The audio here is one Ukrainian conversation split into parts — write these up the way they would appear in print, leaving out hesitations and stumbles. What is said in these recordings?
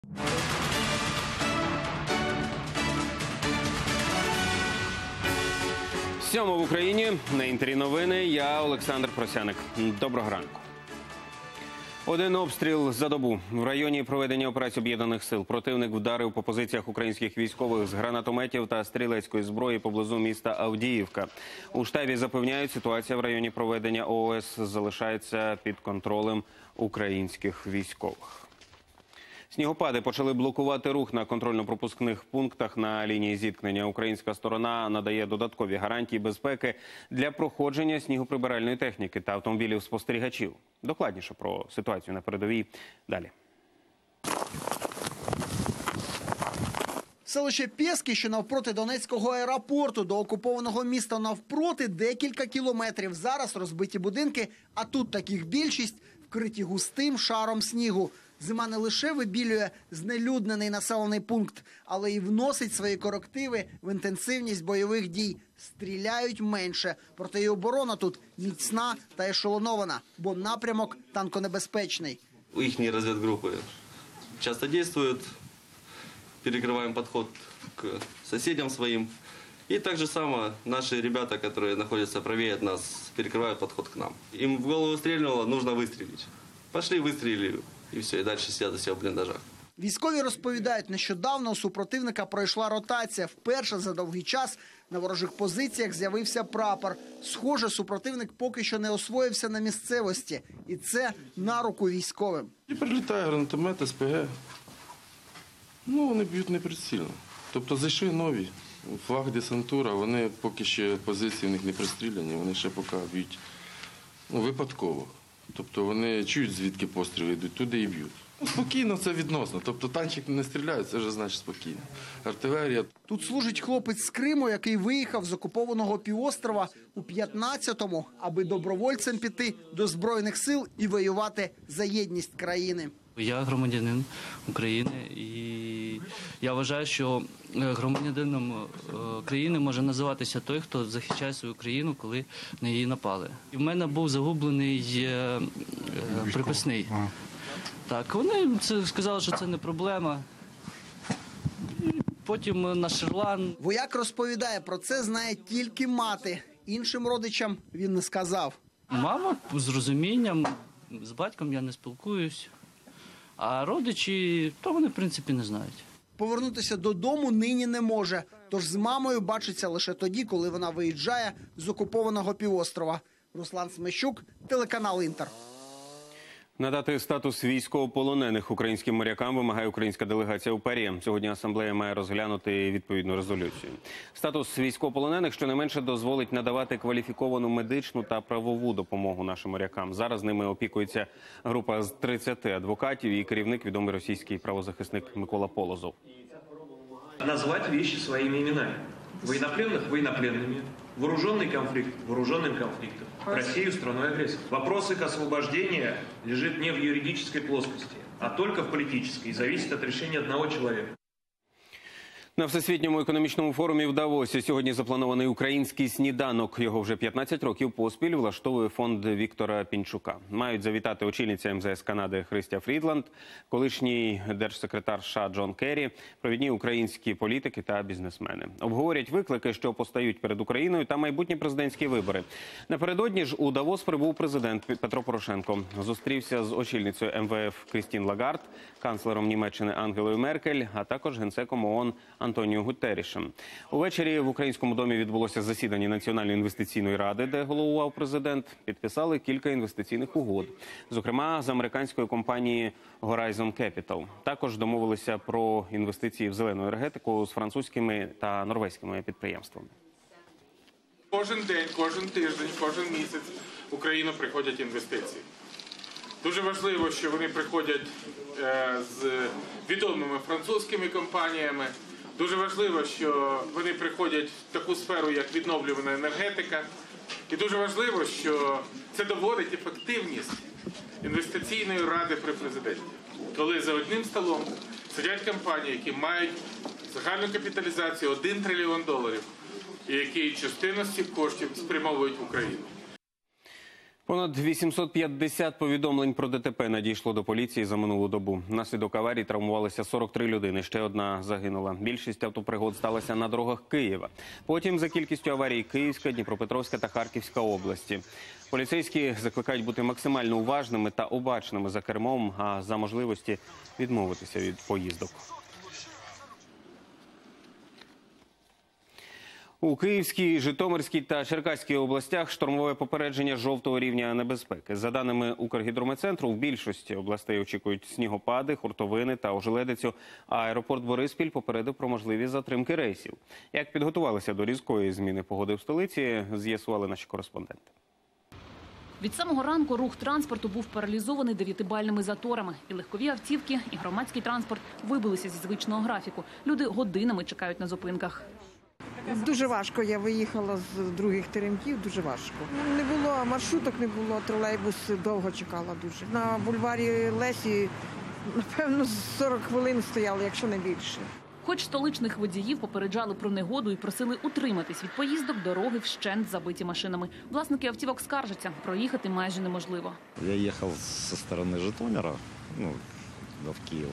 Сьомо в Україні. На Інтері новини. Я Олександр Просяник. Доброго ранку. Один обстріл за добу. В районі проведення операції Об'єднаних сил противник вдарив по позиціях українських військових з гранатометів та стрілецької зброї поблизу міста Авдіївка. У штабі запевняють, ситуація в районі проведення ООС залишається під контролем українських військових. Снігопади почали блокувати рух на контрольно-пропускних пунктах на лінії зіткнення. Українська сторона надає додаткові гарантії безпеки для проходження снігоприбиральної техніки та автомобілів-спостерігачів. Докладніше про ситуацію на передовій далі. Селище Пєски, що навпроти Донецького аеропорту, до окупованого міста навпроти декілька кілометрів. Зараз розбиті будинки, а тут таких більшість, вкриті густим шаром снігу. Зима не лише вибілює знелюднений населений пункт, але й вносить свої корективи в інтенсивність бойових дій. Стріляють менше, проте і оборона тут міцна та ешелонована, бо напрямок танконебезпечний. Їхні розвідгрупи часто діють, перекриваємо підход к сусідам своїм. І так же само наші ребята, які знаходяться правее від нас, перекривають підход к нам. Їм в голову стрільнуло, потрібно вистрілити. Пішли, вистрілили. І все, і далі сидять усі в бліндажах. Військові розповідають, нещодавно у супротивника пройшла ротація. Вперше за довгий час на ворожих позиціях з'явився прапор. Схоже, супротивник поки що не освоївся на місцевості. І це на руку військовим. І прилітає гранатомет, СПГ. Вони б'ють неприцільно. Тобто зайшли нові. Флаг, десантура, вони поки ще позиції в них не пристріляні, вони ще поки б'ють випадково. Тобто вони чують, звідки постріли йдуть, туди і б'ють. Спокійно це відносно. Тобто танчик не стріляють, це вже значить спокійно. Артилерія. Тут служить хлопець з Криму, який виїхав з окупованого півострова у 15-му, аби добровольцем піти до Збройних сил і воювати за єдність країни. Я громадянин України і я вважаю, що громадянином країни може називатися той, хто захищає свою країну, коли на її напали. І в мене був загублений приписний. Так, вони сказали, що це не проблема. І потім на Шерлан. Вояк розповідає, про це знає тільки мати. Іншим родичам він не сказав. Мама з розумінням, з батьком я не спілкуюсь. А родичі, то вони, в принципі, не знають. Повернутися додому нині не може. Тож з мамою бачиться лише тоді, коли вона виїжджає з окупованого півострова. Руслан Смещук, телеканал «Інтер». Надати статус військовополонених українським морякам вимагає українська делегація у ПАРЄ. Сьогодні асамблея має розглянути відповідну резолюцію. Статус військовополонених щонайменше дозволить надавати кваліфіковану медичну та правову допомогу нашим морякам. Зараз ними опікується група з 30 адвокатів і керівник відомий російський правозахисник Микола Полозов. Назвать вещи своими именами. Военнопленных – военнопленными, вооруженный конфликт – вооруженным конфликтом, Россию – страной-агрессором. Вопрос их освобождения лежит не в юридической плоскости, а только в политической и зависит от решения одного человека. На Всесвітньому економічному форумі в Давосі сьогодні запланований український сніданок. Його вже 15 років поспіль влаштовує фонд Віктора Пінчука. Мають завітати очільниця МЗС Канади Христя Фрідланд, колишній держсекретар США Джон Керрі, провідні українські політики та бізнесмени. Обговорять виклики, що постають перед Україною, та майбутні президентські вибори. Напередодні ж у Давос прибув президент Петро Порошенко. Зустрівся з очільницею МВФ Крістін Лагард, канцлером Німеччини Ангелою Меркель, а також генсеком ООН Антоніо Гутеррішем. Увечері в Українському домі відбулося засідання Національної інвестиційної ради, де головував президент. Підписали кілька інвестиційних угод, зокрема з американської компанії Horizon Capital. Також домовилися про інвестиції в зелену енергетику з французькими та норвезькими підприємствами. Кожен день, кожен тиждень, кожен місяць в Україну приходять інвестиції. Дуже важливо, що вони приходять з відомими французькими компаніями. Дуже важливо, що вони приходять в таку сферу, як відновлювана енергетика. І дуже важливо, що це доводить ефективність інвестиційної ради при президенті. Коли за одним столом сидять компанії, які мають загальну капіталізацію $1 трильйон, і які частину з цих коштів спрямовують в Україну. Понад 850 повідомлень про ДТП надійшло до поліції за минулу добу. Внаслідок аварії травмувалися 43 людини, ще одна загинула. Більшість автопригод сталася на дорогах Києва. Потім за кількістю аварій Київська, Дніпропетровська та Харківська області. Поліцейські закликають бути максимально уважними та обачними за кермом, а за можливості відмовитися від поїздок. У Київській, Житомирській та Черкаській областях штормове попередження жовтого рівня небезпеки. За даними Укргідрометцентру, в більшості областей очікують снігопади, хуртовини та ожеледицю, а аеропорт Бориспіль попередив про можливі затримки рейсів. Як підготувалися до різкої зміни погоди в столиці, з'ясували наші кореспонденти. Від самого ранку рух транспорту був паралізований 9-бальними заторами. І легкові автівки, і громадський транспорт вибилися зі звичного графіку. Люди годинами чекають на зупинках. Дуже важко. Я виїхала з других теремків, дуже важко. Не було маршруток, не було, тролейбус довго чекала дуже. На бульварі Лесі, напевно, 40 хвилин стояли, якщо не більше. Хоч столичних водіїв попереджали про негоду і просили утриматись від поїздок, дороги вщент забиті машинами. Власники автівок скаржаться, проїхати майже неможливо. Я їхав зі сторони Житомира, в Київ.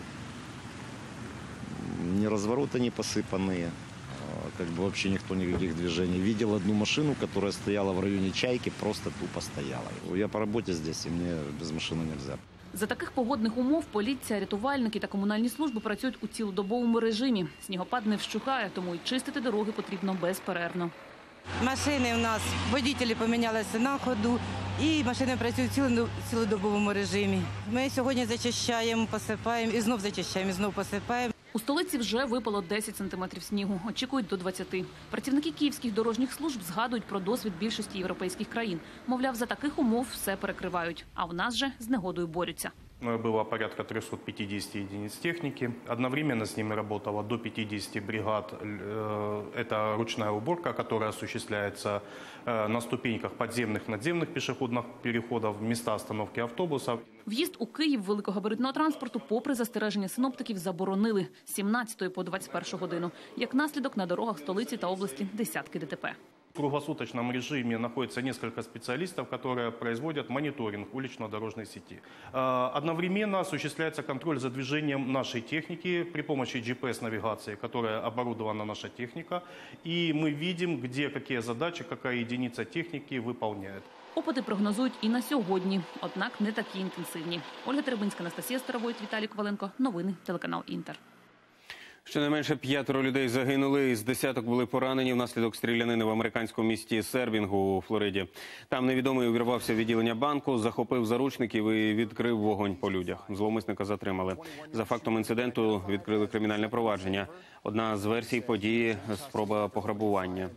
Ні розвороти не посипані. Вообще никто никаких движений. Видел одну машину, которая стояла в районе Чайки, просто тупо стояла. Я по работе здесь, и мне без машины нельзя. За таких погодних умов поліція, рятувальники та комунальні служби працюють у цілодобовому режимі. Снігопад не вщухає, тому й чистити дороги потрібно безперервно. Машини у нас, водителі помінялися на ходу, і машини працюють у цілодобовому режимі. Ми сьогодні зачищаємо, посипаємо, і знов зачищаємо, і знов посипаємо. У столиці вже випало 10 сантиметрів снігу, очікують до 20. Працівники київських дорожніх служб згадують про досвід більшості європейських країн. Мовляв, за таких умов все перекривають, а в нас же з негодою борються. Было порядка 350 единиц техники. Одновременно с ними работало до 50 бригад. Это ручная уборка, которая осуществляется на ступеньках подземных, надземных пешеходных переходов, места остановки автобусов. В'їзд у Київ великогабаритного транспорту, попри застереження синоптиків, заборонили з 17 по 21 годину. Як наслідок, на дорогах столиці та області десятки ДТП. В круглосуточном режиме находится несколько специалистов, которые производят мониторинг улично-дорожной сети. Одновременно осуществляется контроль за движением нашей техники при помощи GPS-навигации, которая оборудована наша техника. И мы видим, где какие задачи, какая единица техники выполняет. Опити прогнозують і на сьогодні, однак не такі інтенсивні. Ольга Теребинська, Анастасія Старовойт, Віталій Коваленко. Новини, телеканал «Інтер». Щонайменше 5 людей загинули, із десяток були поранені внаслідок стрілянини в американському місті Сербінгу у Флориді. Там невідомий увірвався в відділення банку, захопив заручників і відкрив вогонь по людях. Зловмисника затримали. За фактом інциденту відкрили кримінальне провадження. Одна з версій події – спроба пограбування.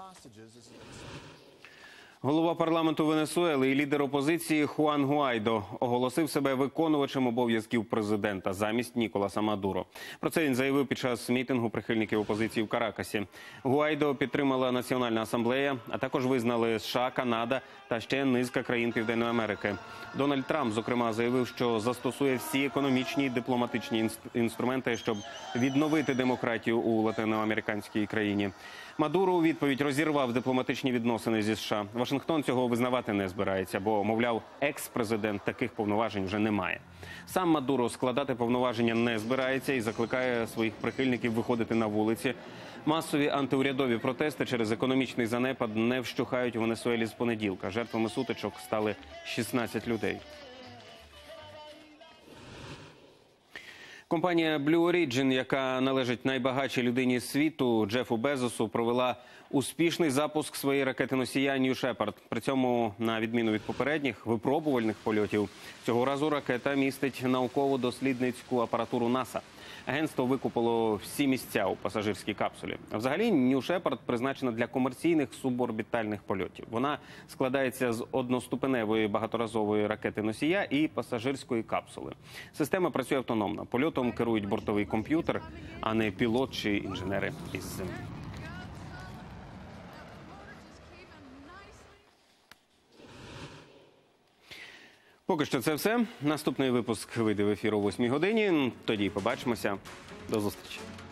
Голова парламенту Венесуели і лідер опозиції Хуан Гуайдо оголосив себе виконувачем обов'язків президента замість Ніколаса Мадуро. Про це він заявив під час мітингу прихильників опозиції в Каракасі. Гуайдо підтримала Національна асамблея, а також визнали США, Канада та ще низка країн Південної Америки. Дональд Трамп, зокрема, заявив, що застосує всі економічні і дипломатичні інструменти, щоб відновити демократію у латиноамериканській країні. Мадуро у відповідь розірвав дипломатичні відносини зі США. Вашингтон цього визнавати не збирається, бо, мовляв, екс-президент таких повноважень вже не має. Сам Мадуро складати повноваження не збирається і закликає своїх прихильників виходити на вулиці. Масові антиурядові протести через економічний занепад не вщухають у Венесуелі з понеділка. Жертвами сутичок стали 16 людей. Компанія Blue Origin, яка належить найбагатшій людині світу Джефу Безосу, провела успішний запуск своєї ракети-носія New Shepard. При цьому, на відміну від попередніх випробувальних польотів, цього разу ракета містить науково-дослідницьку апаратуру НАСА. Агентство викупило всі місця у пасажирській капсулі. Взагалі, New Shepard призначена для комерційних суборбітальних польотів. Вона складається з одноступеневої багаторазової ракети-носія і пасажирської капсули. Система працює автономно. Польотом керують бортовий комп'ютер, а не пілот чи інженери із землі. Поки що це все. Наступний випуск вийде в ефір о 8 годині. Тоді побачимося. До зустрічі.